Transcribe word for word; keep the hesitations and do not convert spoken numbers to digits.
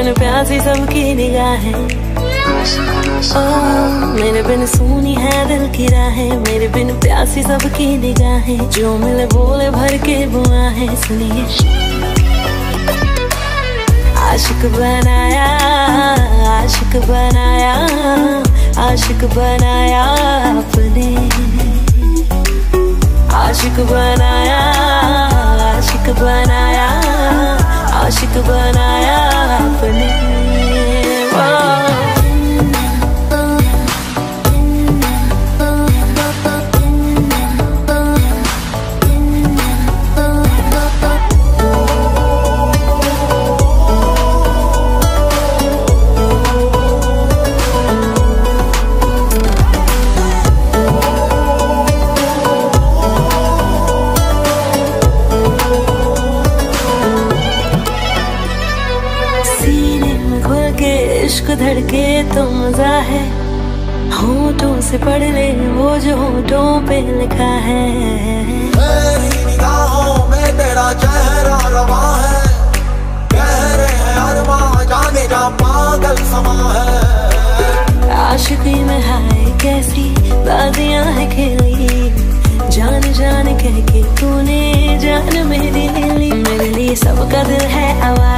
बिन प्यासी सबकी निगाहें, ओ मेरे बिन सुनी है दिल की राहें, मेरे बिन प्यासी सबकी निगाहें, जो मिले बोले भर के बुआहें। सुनिए आशिक बनाया, आशिक बनाया, आशिक बनाया आपने, आशिक बनाया, आशिक बनाया, आशिक बनाया आपने। इश्क धड़के तो मजा है, होठों से पढ़ ले वो जो होठों पे लिखा है। मेरी निगाहों में तेरा चेहरा रवा है, गहरे हैं अरमां जाने जा पागल समा है। आशिकी में हाय कैसी बाजियां है खेली, जान जान कह के तूने जान मेरी ले ली। मेरे लिए सबका दिल है आवाज़,